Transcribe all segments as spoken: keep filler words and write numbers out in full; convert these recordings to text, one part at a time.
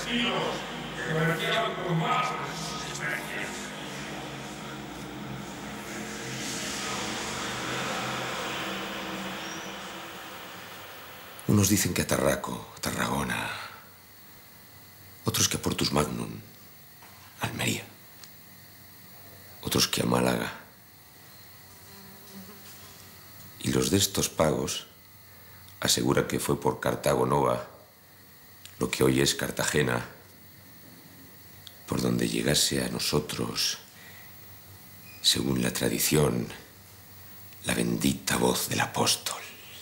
destinos que comerciaban con más de sus especies. Unos dicen que a Tarraco, Tarragona, otros que a Portus Magnum, Almería, otros que a Málaga. Y los de estos pagos aseguran que fue por Cartago Nova, lo que hoy es Cartagena, por donde llegase a nosotros, según la tradición, la bendita voz del apóstol.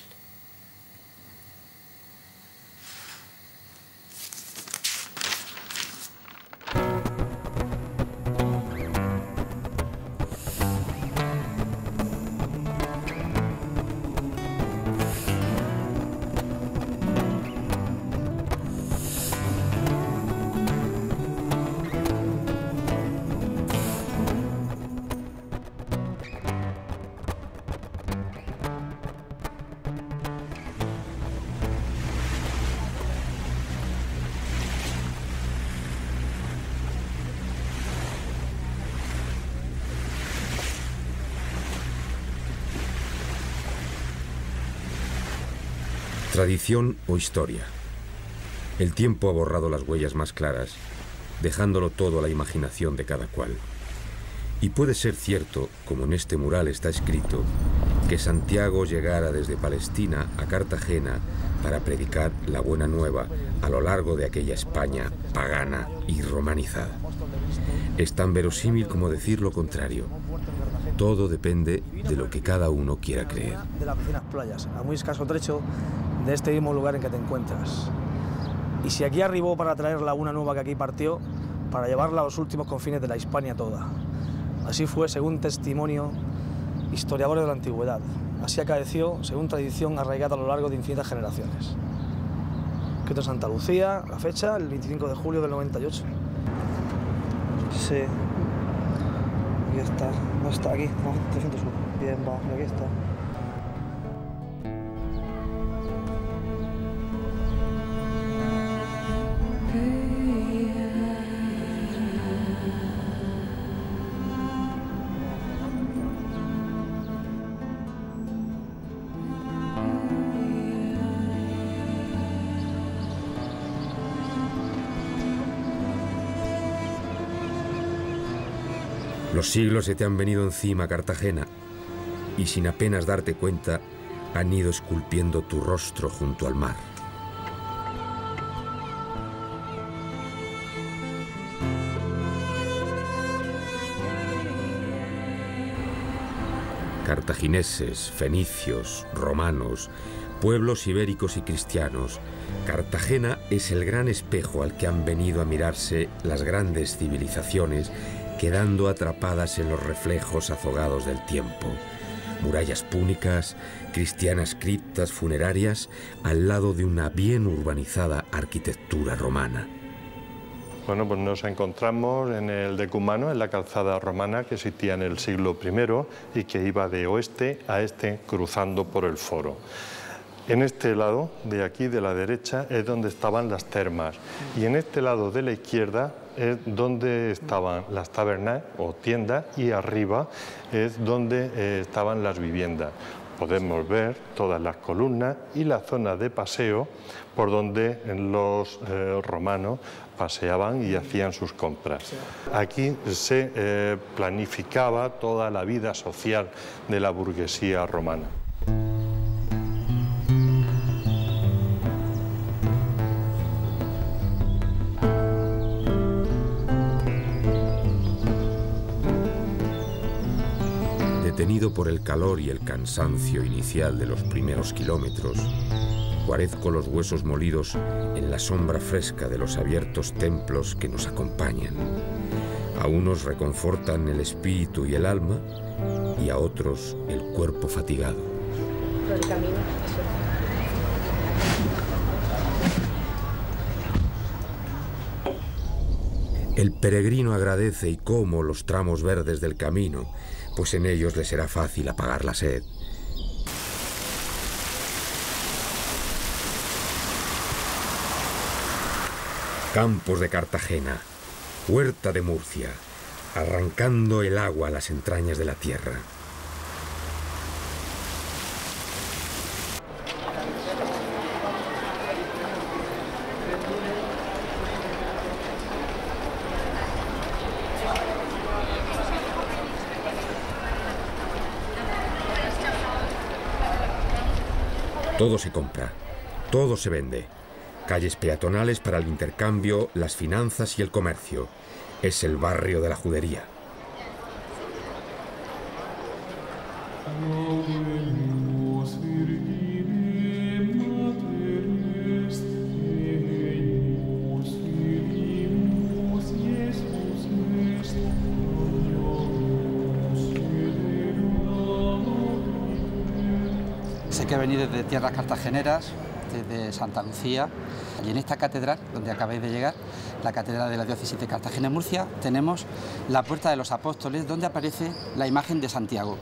Tradición o historia. El tiempo ha borrado las huellas más claras, dejándolo todo a la imaginación de cada cual. Y puede ser cierto, como en este mural está escrito, que Santiago llegara desde Palestina a Cartagena para predicar la buena nueva a lo largo de aquella España pagana y romanizada. Es tan verosímil como decir lo contrario. Todo depende de lo que cada uno quiera creer. De las vecinas playas, a muy escaso trecho de este mismo lugar en que te encuentras. Y si aquí arribó para traer la una nueva que aquí partió, para llevarla a los últimos confines de la Hispania toda. Así fue, según testimonio, historiadores de la antigüedad. Así acaeció, según tradición arraigada a lo largo de infinitas generaciones. Cristo Santa Lucía, la fecha, el veinticinco de julio del noventa y ocho. Sí. Aquí está, no está aquí, no, trescientos uno. Bien, va, aquí está. Los siglos se te han venido encima, Cartagena, y sin apenas darte cuenta, han ido esculpiendo tu rostro junto al mar. Cartagineses, fenicios, romanos, pueblos ibéricos y cristianos, Cartagena es el gran espejo al que han venido a mirarse las grandes civilizaciones, quedando atrapadas en los reflejos azogados del tiempo. Murallas púnicas, cristianas criptas funerarias, al lado de una bien urbanizada arquitectura romana. Bueno, pues nos encontramos en el decumano, en la calzada romana que existía en el siglo primero y que iba de oeste a este cruzando por el foro. En este lado, de aquí, de la derecha, es donde estaban las termas. Y en este lado de la izquierda es donde estaban las tabernas o tiendas y arriba es donde eh, estaban las viviendas. Podemos ver todas las columnas y la zona de paseo por donde los eh, romanos paseaban y hacían sus compras. Aquí se eh, planificaba toda la vida social de la burguesía romana. Detenido por el calor y el cansancio inicial de los primeros kilómetros, guarezco los huesos molidos en la sombra fresca de los abiertos templos que nos acompañan. A unos reconfortan el espíritu y el alma y a otros el cuerpo fatigado. El camino, eso. El peregrino agradece y come los tramos verdes del camino, pues en ellos le será fácil apagar la sed. Campos de Cartagena, huerta de Murcia, arrancando el agua a las entrañas de la tierra. Todo se compra, todo se vende. Calles peatonales para el intercambio, las finanzas y el comercio. Es el barrio de la judería. Sé que venís desde tierras cartageneras, desde Santa Lucía, y en esta catedral, donde acabáis de llegar, la catedral de la diócesis de Cartagena-Murcia, tenemos la Puerta de los Apóstoles, donde aparece la imagen de Santiago.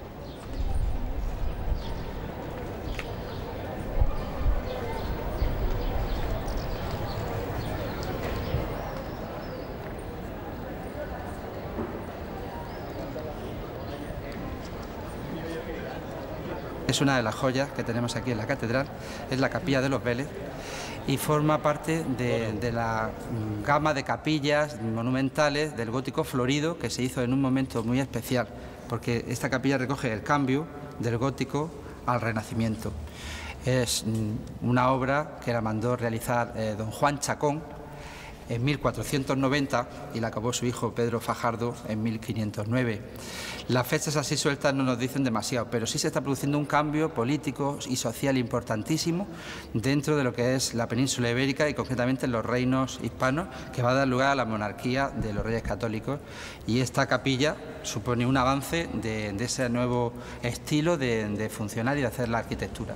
Es una de las joyas que tenemos aquí en la catedral, es la capilla de los Vélez y forma parte de, de la gama de capillas monumentales del gótico florido que se hizo en un momento muy especial, porque esta capilla recoge el cambio del gótico al renacimiento. Es una obra que la mandó realizar eh, don Juan Chacón en mil cuatrocientos noventa y la acabó su hijo Pedro Fajardo en mil quinientos nueve. Las fechas así sueltas no nos dicen demasiado, pero sí se está produciendo un cambio político y social importantísimo dentro de lo que es la península ibérica y concretamente en los reinos hispanos, que va a dar lugar a la monarquía de los reyes católicos, y esta capilla supone un avance de, de ese nuevo estilo de, de funcionar y de hacer la arquitectura.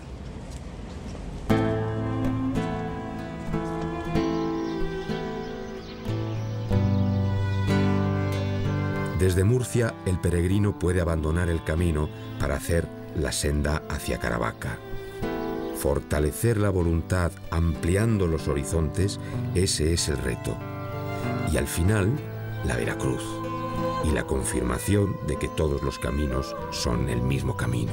Desde Murcia, el peregrino puede abandonar el camino para hacer la senda hacia Caravaca. Fortalecer la voluntad ampliando los horizontes, ese es el reto. Y al final, la Veracruz y la confirmación de que todos los caminos son el mismo camino.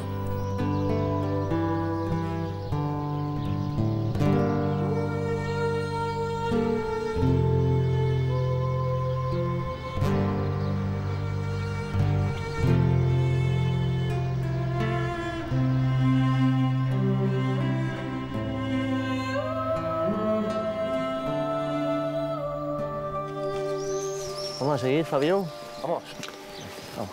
¿Vamos a seguir, Fabián? Vamos. Vamos.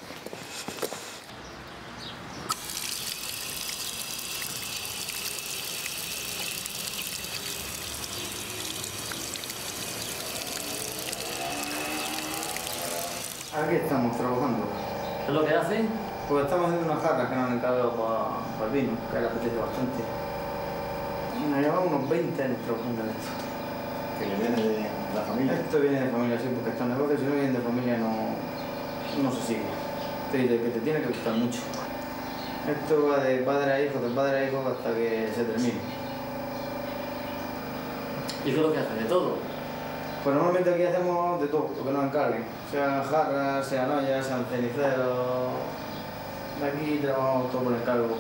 Aquí estamos trabajando. ¿Qué es lo que hacen? Pues estamos haciendo unas jarras que nos han encargado para, para el vino, que le apetece bastante. Y nos llevamos unos veinte años trabajando en esto. ¿Que le viene de la familia? Esto viene de familia, sí, porque estos negocios, si no vienen de familia, no, no se sigue. Te dice que te tiene que gustar mucho. Esto va de padre a hijo, de padre a hijo, hasta que se termine. ¿Y qué es lo que hacen? ¿De todo? Pues normalmente aquí hacemos de todo, lo que nos encarguen. Sean jarras, sean ollas, sean ceniceros. Aquí trabajamos todo por encargo.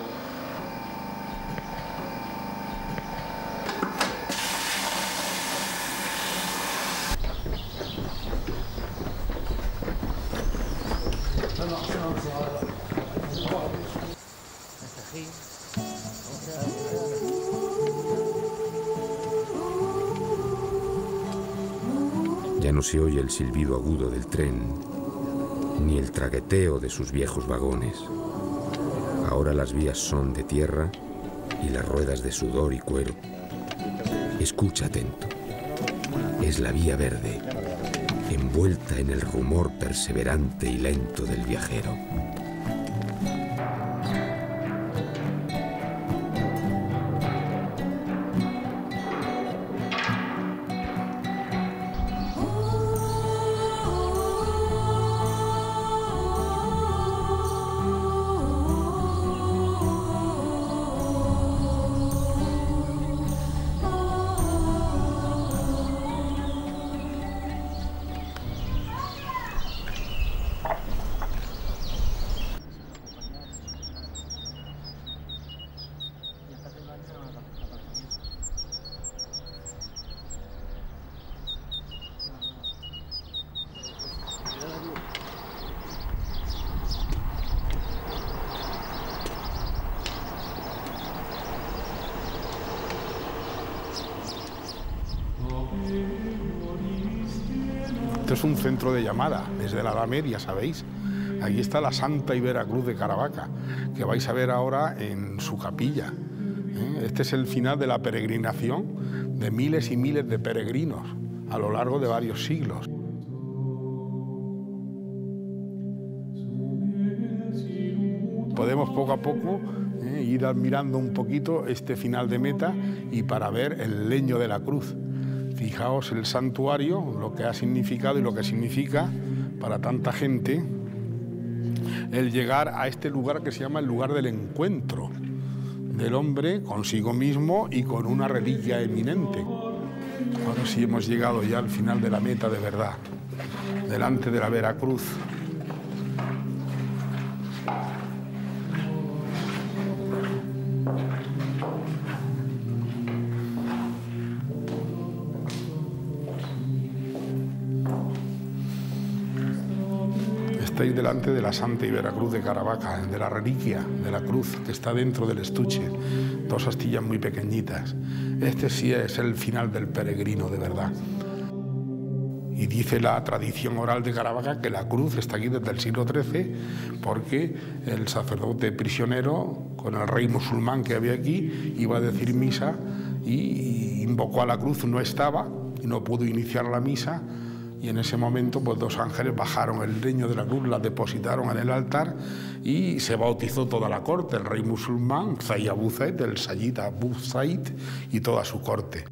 Ya no se oye el silbido agudo del tren, ni el traqueteo de sus viejos vagones. Ahora las vías son de tierra y las ruedas de sudor y cuero. Escucha atento. Es la vía verde, envuelta en el rumor perseverante y lento del viajero. Esto es un centro de llamada, desde la Edad Media, ¿sabéis? Aquí está la Santa y Vera Cruz de Caravaca, que vais a ver ahora en su capilla. ¿eh? Este es el final de la peregrinación de miles y miles de peregrinos a lo largo de varios siglos. Podemos poco a poco eh, ir admirando un poquito este final de meta y para ver el leño de la cruz. Fijaos el santuario, lo que ha significado y lo que significa para tanta gente el llegar a este lugar que se llama el lugar del encuentro del hombre consigo mismo y con una reliquia eminente. Ahora sí hemos llegado ya al final de la meta de verdad, delante de la Veracruz. Estáis delante de la Santa y Veracruz de Caravaca, de la reliquia de la cruz que está dentro del estuche, dos astillas muy pequeñitas. Este sí es el final del peregrino de verdad. Y dice la tradición oral de Caravaca que la cruz está aquí desde el siglo trece porque el sacerdote prisionero, con el rey musulmán que había aquí, iba a decir misa y invocó a la cruz, no estaba y no pudo iniciar la misa. Y en ese momento pues dos ángeles bajaron el leño de la cruz, la depositaron en el altar y se bautizó toda la corte, el rey musulmán, Zayed Abu Zaid, el Sayyid Abu Zaid y toda su corte.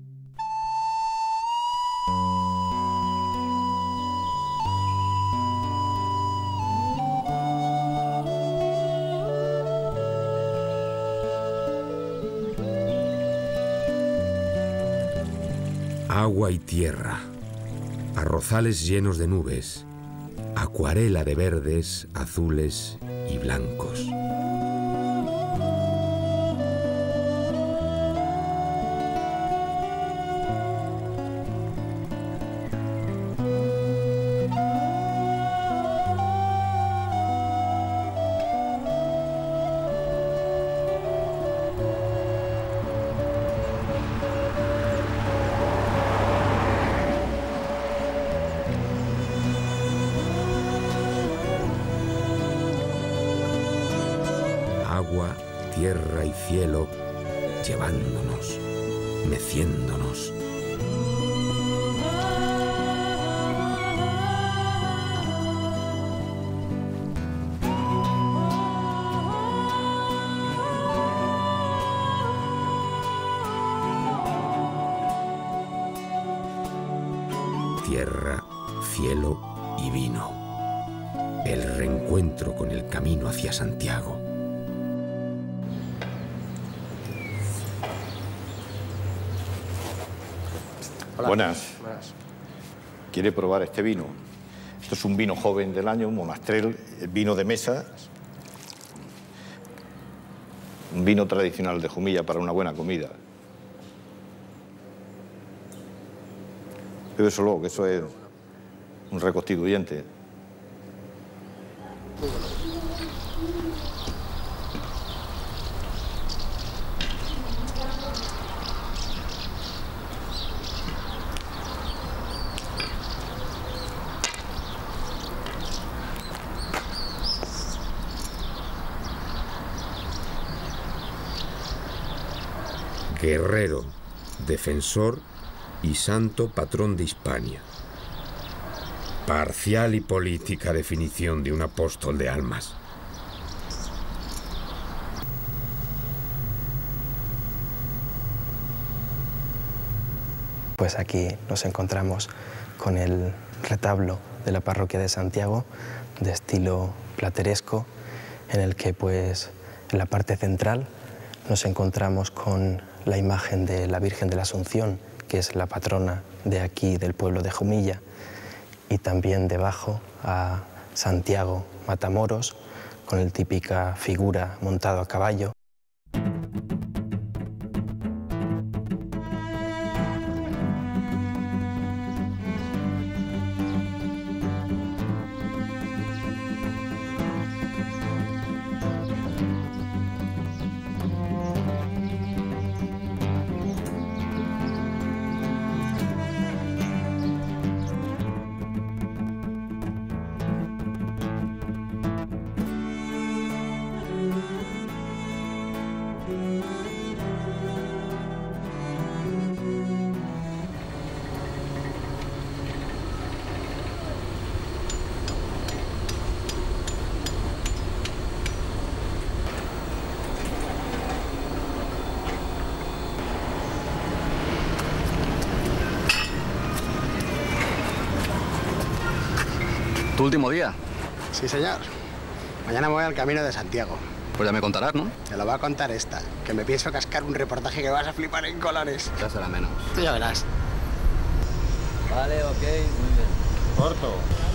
Agua y tierra. Arrozales llenos de nubes, acuarela de verdes, azules y blancos. Agua, tierra y cielo, llevándonos, meciéndonos. Tierra, cielo y vino. El reencuentro con el camino hacia Santiago. Hola. Buenas. Buenas. ¿Quiere probar este vino? Esto es un vino joven del año, un monastrel, el vino de mesa. Un vino tradicional de Jumilla para una buena comida. Bébeselo, que eso es un reconstituyente. Guerrero, defensor y santo patrón de Hispania. Parcial y política definición de un apóstol de almas. Pues aquí nos encontramos con el retablo de la parroquia de Santiago, de estilo plateresco, en el que pues en la parte central nos encontramos con la imagen de la Virgen de la Asunción, que es la patrona de aquí, del pueblo de Jumilla, y también debajo a Santiago Matamoros, con la típica figura montado a caballo. ¿Tu último día? Sí, señor. Mañana me voy al Camino de Santiago. Pues ya me contarás, ¿no? Te lo va a contar esta, que me pienso cascar un reportaje que vas a flipar en colores. Ya será menos. Tú ya verás. Vale, ok, muy bien. Corto.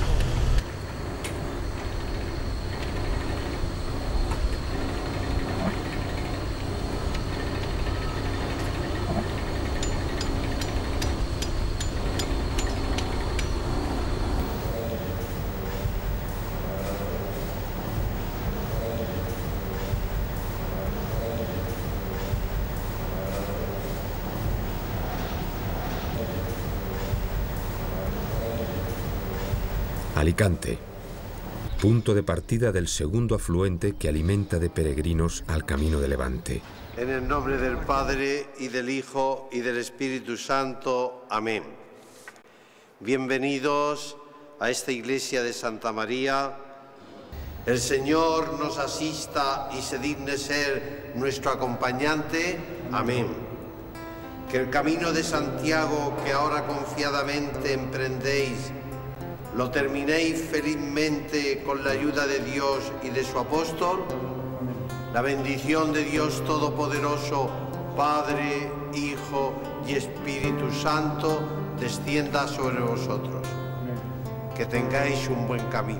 Alicante, punto de partida del segundo afluente que alimenta de peregrinos al Camino de Levante. En el nombre del Padre, y del Hijo, y del Espíritu Santo. Amén. Bienvenidos a esta iglesia de Santa María. El Señor nos asista y se digne ser nuestro acompañante. Amén. Que el camino de Santiago que ahora confiadamente emprendéis lo terminéis felizmente con la ayuda de Dios y de su apóstol. La bendición de Dios Todopoderoso, Padre, Hijo y Espíritu Santo, descienda sobre vosotros. Que tengáis un buen camino.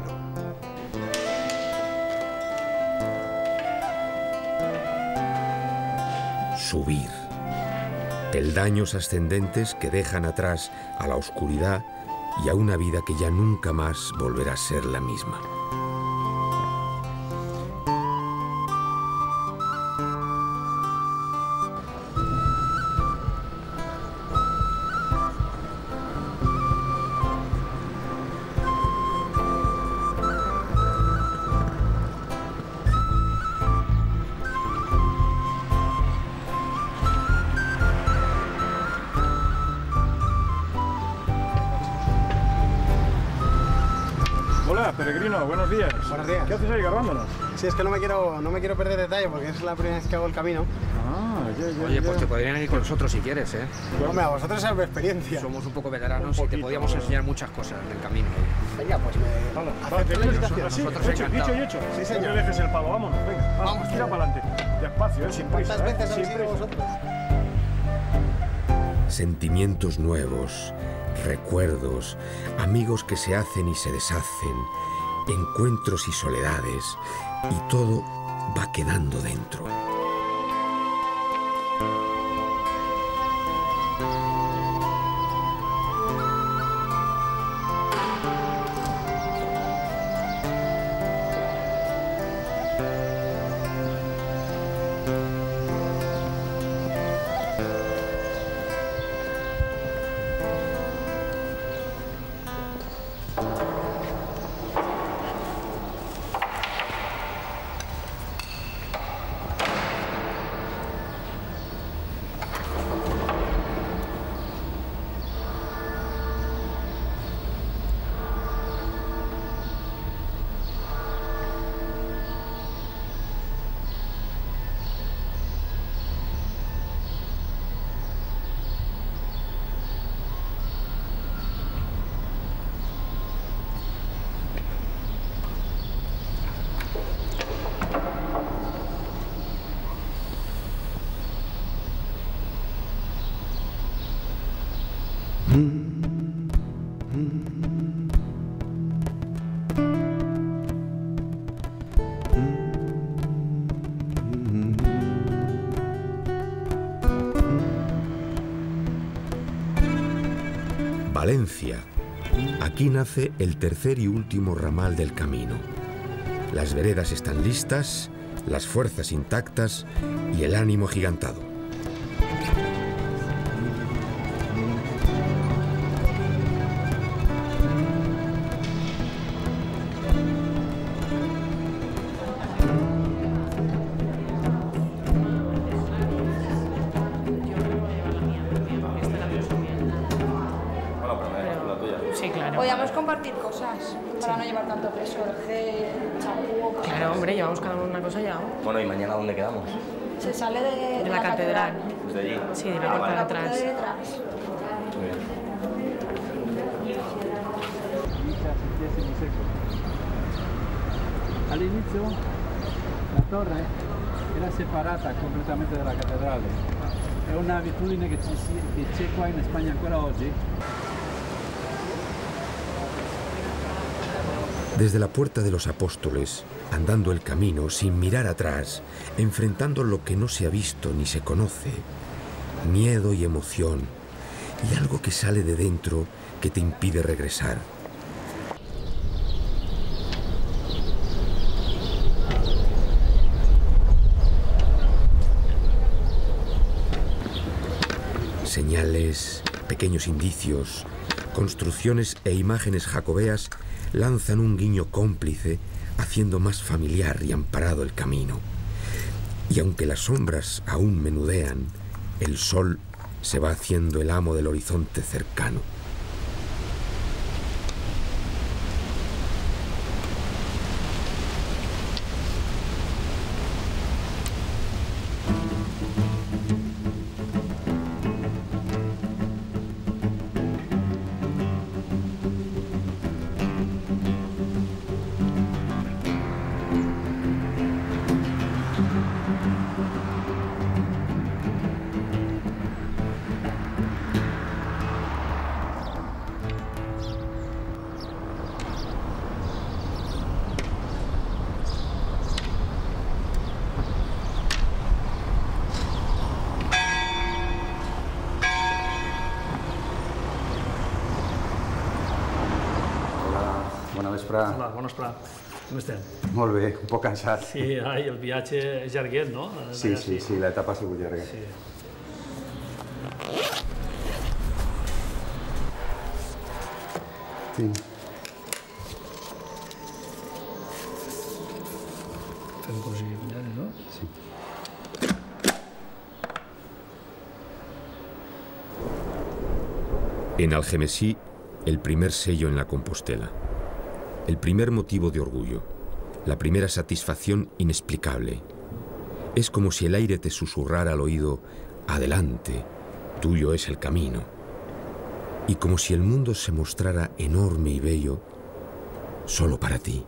Subir. Peldaños ascendentes que dejan atrás a la oscuridad y a una vida que ya nunca más volverá a ser la misma. Peregrino, buenos días. Buenos días. ¿Qué haces ahí grabándonos? Sí, es que no me quiero, no me quiero perder detalle porque es la primera vez que hago el camino. Ah, ya, ya, Oye, ya. pues te podrían ir con nosotros si quieres, ¿eh? Hombre, a vosotros es experiencia. Somos un poco veteranos Un y te poquito, podíamos ¿no? enseñar muchas cosas del camino. Venga, pues me... Vale, Haced vale, felicitaciones. así, Nosotros hecho, encantados. dicho y hecho. Sí, No señor. te dejes el palo, vámonos, venga. Vamos, Vamos, tira para adelante. Despacio, ¿eh? Sin prisa. ¿Cuántas ¿eh? veces Sin habéis ido prisa. vosotros? Sentimientos nuevos, recuerdos, amigos que se hacen y se deshacen, encuentros y soledades, y todo va quedando dentro. Valencia. Aquí nace el tercer y último ramal del camino. Las veredas están listas, las fuerzas intactas y el ánimo agigantado. Podríamos compartir cosas para no llevar tanto peso, el gel, el champú... Claro, hombre, llevamos cada uno una cosa ya. Bueno, ¿y mañana dónde quedamos? Se sale de, de, De la catedral. ¿Desde allí? Sí, de la Ah, puerta de vale. atrás. de detrás. Muy bien. all'inizio la torre era separata completamente dalla cattedrale. È un'abitudine che c'è qua in Spagna ancora oggi. Desde la Puerta de los Apóstoles, andando el camino sin mirar atrás, enfrentando lo que no se ha visto ni se conoce, miedo y emoción, y algo que sale de dentro que te impide regresar. Señales, pequeños indicios, construcciones e imágenes jacobeas lanzan un guiño cómplice, haciendo más familiar y amparado el camino. Y aunque las sombras aún menudean, el sol se va haciendo el amo del horizonte cercano. Bona vesprada. Hola, bona vesprada. Com estem? Molt bé, un poc cansat. Sí, ai, el viatge és llarguet, no? Sí, sí, sí, l'etapa ha sigut llarga. Sí. Tinc. Fem cosir millores, ¿no? Sí. En Algemesí, el primer sello en la Compostela. El primer motivo de orgullo, la primera satisfacción inexplicable. Es como si el aire te susurrara al oído, adelante, tuyo es el camino. Y como si el mundo se mostrara enorme y bello, solo para ti.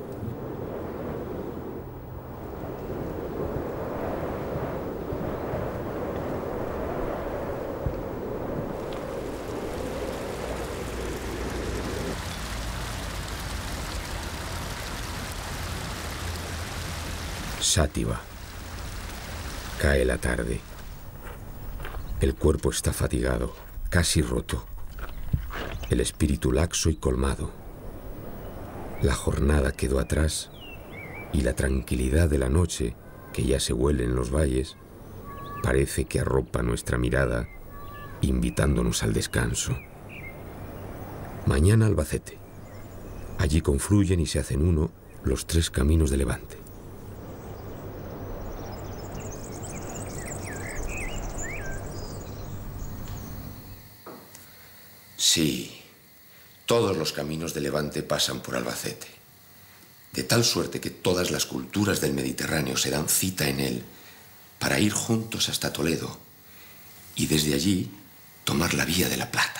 Sátiva. Cae la tarde. El cuerpo está fatigado, casi roto. El espíritu laxo y colmado. La jornada quedó atrás y la tranquilidad de la noche, que ya se huele en los valles, parece que arropa nuestra mirada, invitándonos al descanso. Mañana Albacete. Allí confluyen y se hacen uno los tres caminos de Levante. Sí, todos los caminos de Levante pasan por Albacete, de tal suerte que todas las culturas del Mediterráneo se dan cita en él para ir juntos hasta Toledo y desde allí tomar la Vía de la Plata.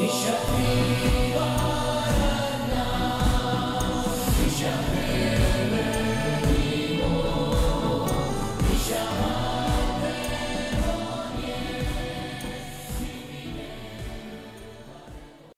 unisce a te.